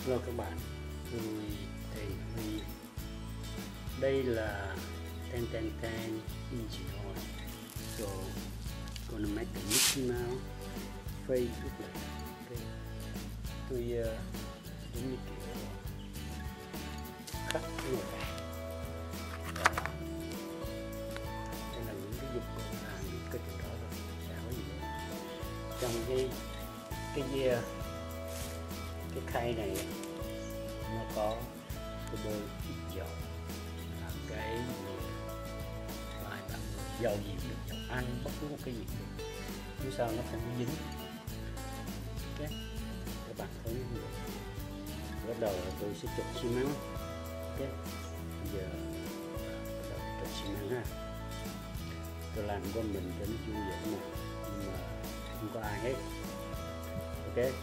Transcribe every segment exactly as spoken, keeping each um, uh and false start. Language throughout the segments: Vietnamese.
Hello các bạn, tôi tên Huy. Đây là ten ten ten Engineer. So gonna make a Mickey Mouse face look like that. Okay. Tôi uh, giống như kiểu khắc cái này này. Và đây là những cái dụng cụ làm những cái chuyện đó thôi, chả có gì nữa. Trong cái cái uh, cái khay này nó có cái bôi ít dầu, là cái loại bạn dầu gì cũng được, dầu ăn bất cứ một cái gì cũng được, nhưng sao nó không có dính. Ok, các bạn thấy không được. Bắt đầu tôi sẽ trộn xi măng. Ok, bây giờ bắt đầu trộn xi măng ha. Tôi làm của mình cho nó vui vẻ mà, nhưng mà không có ai hết. Ok,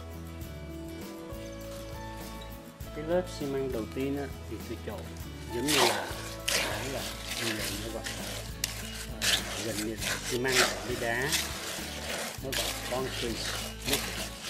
cái lớp xi măng đầu tiên á, thì tôi trộn giống như là đấy là như là nó gọi là uh, gần như là xi măng với đá, nó gọi concrete mix.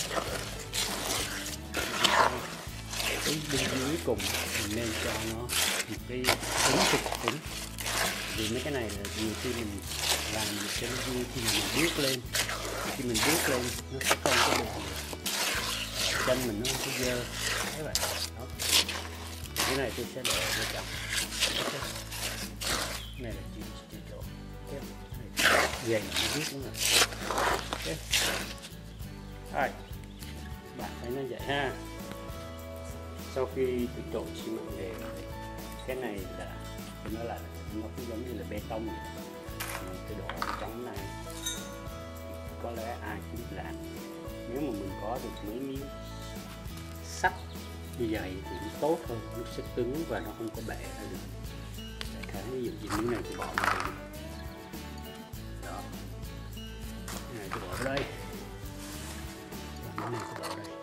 Cái bên dưới cùng mình nên cho nó một cái cứng cực cứng, vì mấy cái này là nhiều khi mình làm cho nó vui khi mình bước lên, khi mình bước lên nó sẽ không có được chân mình, nó không có dơ thế vậy đó. Cái này tôi sẽ để ở trong. Okay. Cái này là chỉ chỉ chỗ tiếp dày nó biết đúng rồi. Ok, rồi bạn thấy nó vậy ha. Sau khi tôi trộn xi măng đều, cái này là tôi nói là nó cũng giống như là bê tông vậy. Tôi đổ ở trong này, có lẽ ai cũng biết làm. Nếu mà mình có được mấy miếng sắt như vậy thì nó tốt hơn, nó sẽ cứng và nó không có bẻ ra được. Đại khái ví dụ như miếng này tôi bỏ vào đây, đó, cái này tôi bỏ vào đây, và miếng này tôi bỏ vào đây,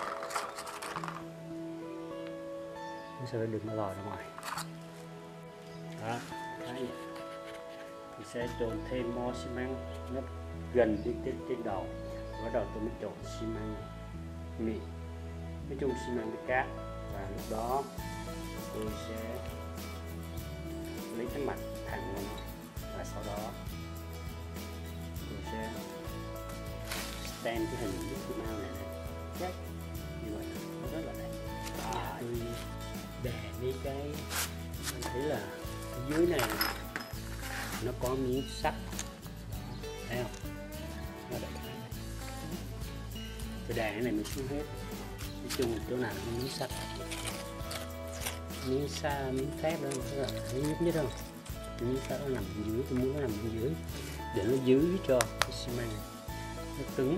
nó sẽ đừng nó lòi ra ngoài. Đó, thấy thì sẽ trộn thêm mo xi măng nó gần đi trên trên đầu. Bắt đầu tôi mới trộn xi măng mịn, nói chung xi măng với cát, và lúc đó tôi sẽ lấy cái mặt thẳng vào nó, và sau đó tôi sẽ stand cái hình Mickey Mouse này này, okay. Như vậy nó rất là đẹp. À, tôi đè đi cái, mình thấy là ở dưới này nó có miếng sắt, thấy không? Nó đại khái này. Tôi đè cái này mình xuống hết. Nói chung chỗ nào nó miếng sắt, miếng sa, miếng thép đó, nó là miếng nhất nhất không? Miếng sắt nó nằm bên dưới, tôi muốn nó nằm bên dưới để nó giữ cho cái xi măng nó cứng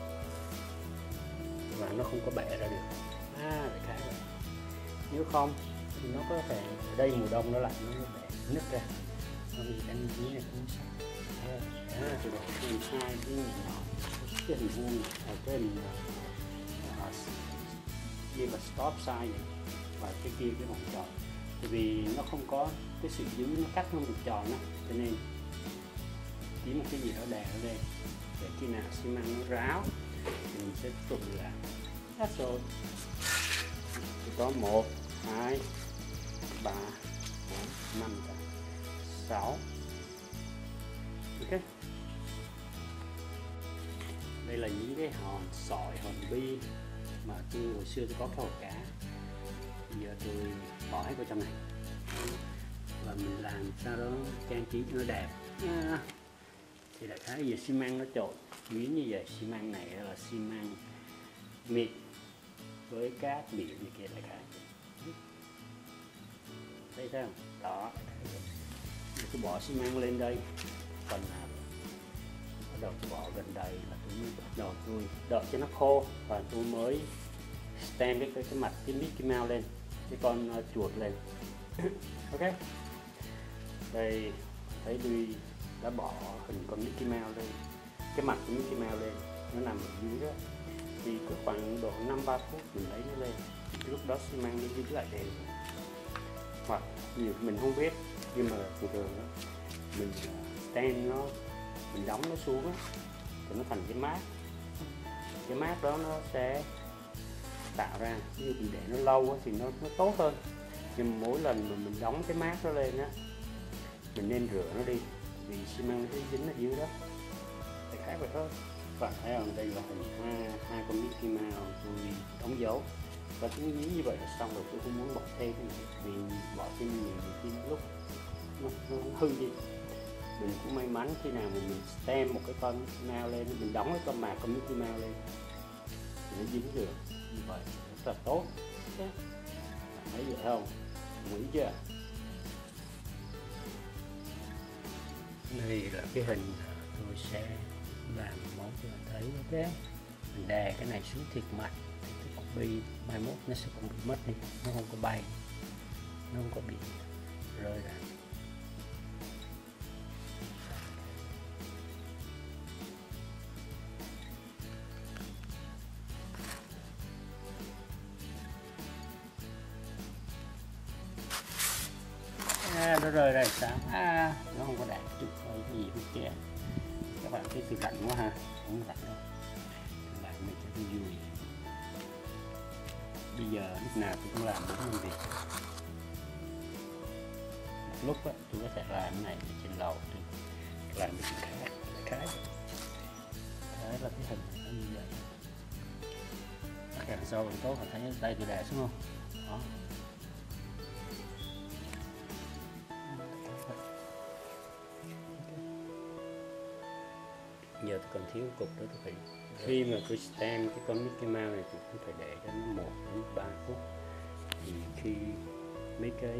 và nó không có bẻ ra được. À, đại khái vậy. Nếu không thì nó có thể ở đây mùa đông nó lạnh nó bẻ nứt ra. Vì đánh dưới này không sạch. Đó, tôi đổ cái hình hai cái hình nhỏ, cái hình vuông, cái hình như là stop sign này, và cái kia cái vòng tròn. Tại vì nó không có cái sự giữ, nó cắt không được tròn đó, cho nên kiếm một cái gì đó đè ở đây để khi nào xi măng nó ráo thì mình sẽ tiếp tục làm. That's all. Thì có một, hai, ba, bốn, năm, sáu. Ok. Đây là những cái hòn sỏi, hòn bi mà tôi hồi xưa tôi có cái hồ cá, bây giờ tôi bỏ hết vào trong này và mình làm sao đó trang trí cho nó đẹp nha. Thì đại khái giờ xi măng nó trộn miếng như vậy, xi măng này là xi măng mịn với cát biển như kia, đại khái thấy không? Đó, tôi bỏ xi măng lên đây, phần nào bắt đầu tôi bỏ gần đây là tôi mới bắt đầu tôi đợi cho nó khô và tôi mới stand cái cái, cái mặt cái Mickey Mouse lên, cái con uh, chuột lên. Ok, đây thấy tôi đã bỏ hình con Mickey Mouse lên, cái mặt của Mickey Mouse lên, nó nằm ở dưới đó. Thì cứ khoảng độ năm ba phút mình lấy nó lên, thì lúc đó xi măng nó dính lại đều. Hoặc nhiều mình không biết, nhưng mà thường thường đó mình stand nó, mình đóng nó xuống á thì nó thành cái mát, cái mát đó nó sẽ tạo ra. Ví dụ mình để nó lâu á, thì nó, nó tốt hơn, nhưng mỗi lần mà mình đóng cái mát nó lên á, mình nên rửa nó đi vì xi măng nó dính ở dưới đó. Đại khái vậy thôi. Bạn thấy không, đây là hình hai hai con Mickey Mouse tôi đóng dấu, và tôi nghĩ như vậy là xong rồi. Tôi không muốn bỏ thêm cái này vì bỏ thêm nhiều khi lúc nó, nó hư đi. Mình cũng may mắn khi nào mà mình stem một cái con Mouse lên, mình đóng cái con mạc con Mickey Mouse lên thì nó dính được, như vậy rất là tốt. Bạn thấy vậy không? Nghĩ chưa? Đây là cái hình tôi sẽ làm món cho bạn thấy. Ok, mình đè cái này xuống thiệt mạnh, cái copy mai mốt nó sẽ không bị mất đi, nó không có bay, nó không có bị rơi ra. À, nó rơi ra sao? À, nó không có đạt chút hơi gì hết kìa. Các bạn thấy tôi lạnh quá ha, không lạnh đâu, lại mình cho tôi vui. Bây giờ lúc nào tôi cũng làm đúng công việc. Một lúc á, tôi có thể làm cái này trên lầu, tôi làm cái chuyện khác, cái thế là cái hình nó như vậy. Càng sâu càng tốt. Bạn thấy tay tôi đè xuống không? Đó. Giờ tôi còn thiếu cục đó, tôi phải khi mà tôi stem cái con Mickey Mouse này tôi cũng phải để cho nó một đến ba phút. Thì khi mấy cái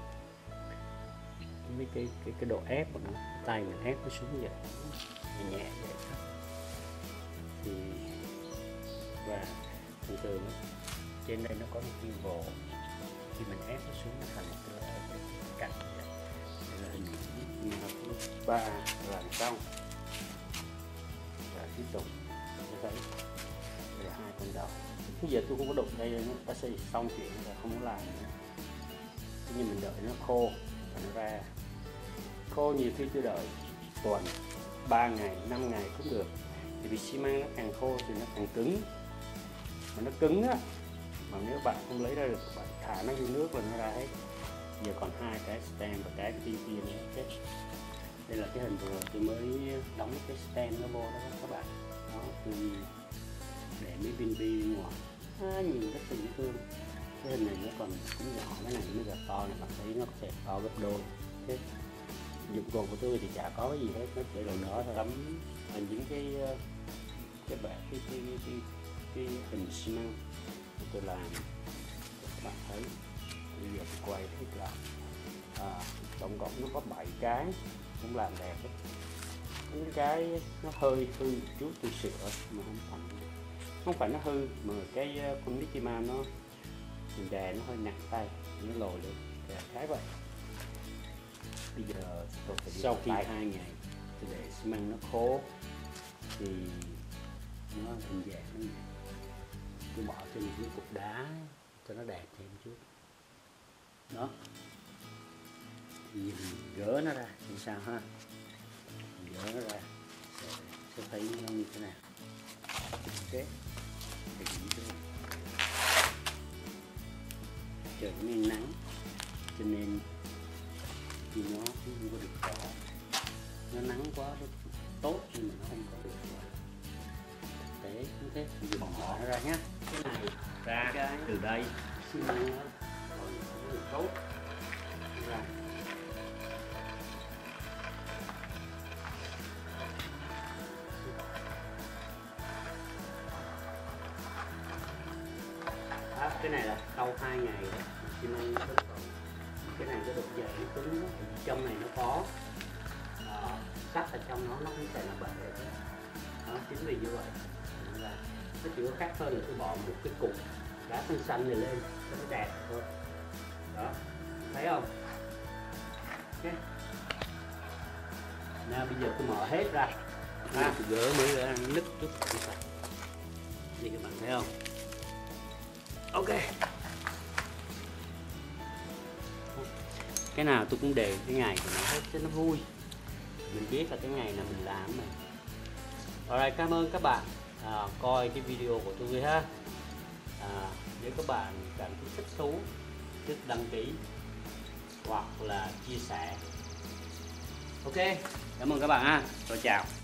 mấy cái cái cái độ ép của nó, tay mình ép nó xuống vậy nhẹ nhẹ vậy thôi. Thì và thường thường trên đây nó có một cái vồ, khi mình ép nó xuống nó thành một cái cạnh vậy. Đây là hình như ba làm xong. Và tiếp tục như thấy đây là hai con đầu. Bây giờ tôi không có đụng đây nữa, ta sẽ xong chuyện là không có làm nữa. Thế nhưng mình đợi nó khô và nó ra. Khô nhiều khi tôi đợi tuần, ba ngày, năm ngày cũng được. Thì vì xi măng nó càng khô thì nó càng cứng. Mà nó cứng á, mà nếu bạn không lấy ra được, bạn thả nó vô nước là nó ra hết. Giờ còn hai cái stem và cái kia kia nữa chết. Đây là cái hình vừa tôi mới đóng cái stem nó vô đó các bạn. Đó, tôi để mấy viên bi bên ngoài. À, nhìn rất là dễ thương. Cái hình này nó còn cũng nhỏ, cái này mới là to này, bạn thấy nó sẽ to gấp đôi. Thế dụng cụ của tôi thì chả có cái gì hết, nó chỉ là nó lắm những cái cái bẻ cái cái cái, cái, cái hình xi măng tôi làm các bạn thấy. Bây giờ tôi quay hết lại. À, tổng cộng nó có bảy cái, cũng làm đẹp ấy. Những cái nó hơi hư một chút tôi sửa, mà không phải không phải nó hư mà cái con Mickey Mouse nó mình đè nó hơi nặng tay, nó lồi lên cái vậy. Bây giờ tôi phải sau khi hai ngày tôi để xi măng nó khô thì nó hình dạng nó tôi bỏ trên một cái cục đá cho nó đẹp thêm chút đó. Thì mình gỡ nó ra thì sao ha, mình gỡ nó ra sẽ, sẽ thấy nó như thế nào. Ok, thì trời nên nắng cho nên thì nó không có được rõ, nó nắng quá nó tốt nhưng mà nó không có được thực tế như thế. Thì mình bỏ nó ra nhé, cái này ra cái từ đây xi măng nó còn được tốt ra. À, cái này là sau hai ngày đó xi măng nó còn cái này cái độ dày nó cứng đó, thì trong này nó có à, sắt ở trong nó nó không thể là bể được đó. Chính vì như vậy là nó chỉ có khác hơn là tôi bỏ một cái cục đá xanh xanh này lên cho nó đẹp thôi đó, thấy không? Okay. Nào bây giờ tôi mở hết ra, à, tôi gỡ mới ra nứt chút gì các bạn thấy không? Ok, cái nào tôi cũng đều cái ngày của nó hết cho nó vui, mình biết là cái ngày là mình làm mà. Rồi, cảm ơn các bạn à, coi cái video của tôi ha. À, nếu các bạn cảm thấy thích thú, thích đăng ký hoặc là chia sẻ. Ok, cảm ơn các bạn ha. Tôi chào.